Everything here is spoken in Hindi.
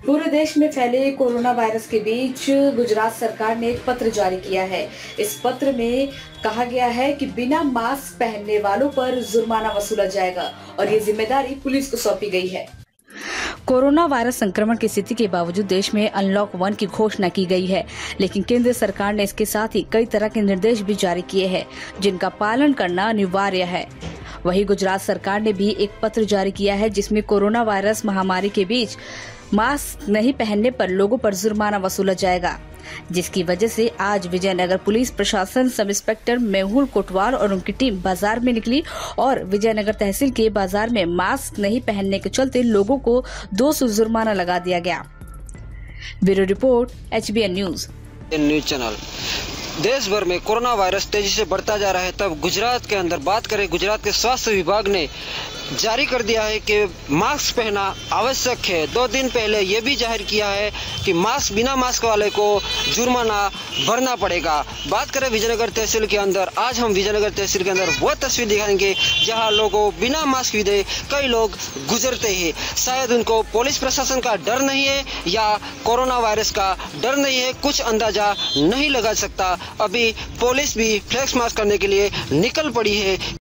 पूरे देश में फैले कोरोना वायरस के बीच गुजरात सरकार ने एक पत्र जारी किया है। इस पत्र में कहा गया है कि बिना मास्क पहनने वालों पर जुर्माना वसूला जाएगा और ये जिम्मेदारी पुलिस को सौंपी गई है। कोरोना वायरस संक्रमण की स्थिति के बावजूद देश में अनलॉक 1 की घोषणा की गई है, लेकिन केंद्र सरकार ने इसके साथ ही कई तरह के निर्देश भी जारी किए हैं, जिनका पालन करना अनिवार्य है। वहीं गुजरात सरकार ने भी एक पत्र जारी किया है, जिसमें कोरोना वायरस महामारी के बीच मास्क नहीं पहनने पर लोगों पर जुर्माना वसूला जाएगा, जिसकी वजह से आज विजयनगर पुलिस प्रशासन सब इंस्पेक्टर मेहुल कोटवाल और उनकी टीम बाजार में निकली और विजयनगर तहसील के बाजार में मास्क नहीं पहनने के चलते लोगों को 200 जुर्माना लगा दिया गया। Bureau report, HBN news channel. देश भर में कोरोना वायरस तेजी से बढ़ता जा रहा है, तब गुजरात के अंदर बात करें, गुजरात के स्वास्थ्य विभाग ने जारी कर दिया है कि मास्क पहनना आवश्यक है। 2 दिन पहले यह भी जाहिर किया है कि बिना मास्क वाले को जुर्माना भरना पड़ेगा। बात करें विजयनगर तहसील के अंदर, आज हम विजयनगर तहसील के अंदर वो तस्वीर दिखाएंगे जहां लोगों बिना मास्क विधे कई लोग गुजरते हैं। शायद उनको पुलिस प्रशासन का डर नहीं है या कोरोना वायरस का डर नहीं है, कुछ अंदाजा नहीं लगा सकता। अभी पुलिस भी फ्लैक्स मास्क करने के लिए निकल पड़ी है।